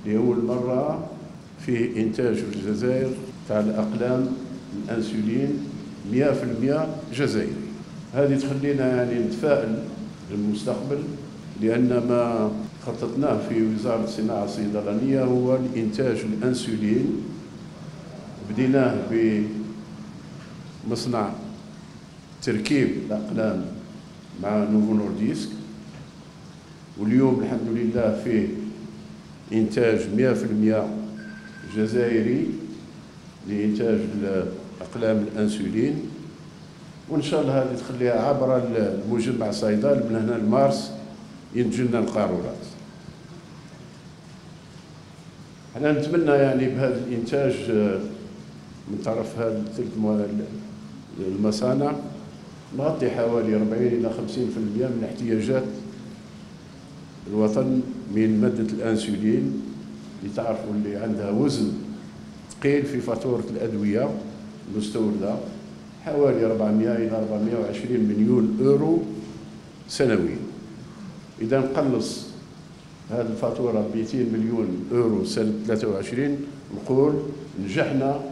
لأول مرة في إنتاج في الجزائر تاع الأقلام الأنسولين 100% جزائري. هذه تخلينا يعني نتفائل للمستقبل، لأن ما خططناه في وزارة الصناعة الصيدلانية هو الإنتاج الأنسولين. بديناه بمصنع تركيب الأقلام مع نوفو نورديسك، واليوم الحمد لله فيه إنتاج 100% جزائري لإنتاج أقلام الأنسولين. وإن شاء الله هذه تخليها عبر المجمع الصيدلي من هنا لمارس ينتج لنا القارورات. احنا نتمنى يعني بهذا الإنتاج من طرف هذه المصانع نغطي حوالي 40 إلى 50% من احتياجات الوطن من مادة الأنسولين، اللي تعرفوا اللي عندها وزن ثقيل في فاتورة الأدوية المستوردة، حوالي 400 إلى 420 مليون يورو سنويا. إذا نقلص هذه الفاتورة ب 200 مليون يورو سنة 23 نقول نجحنا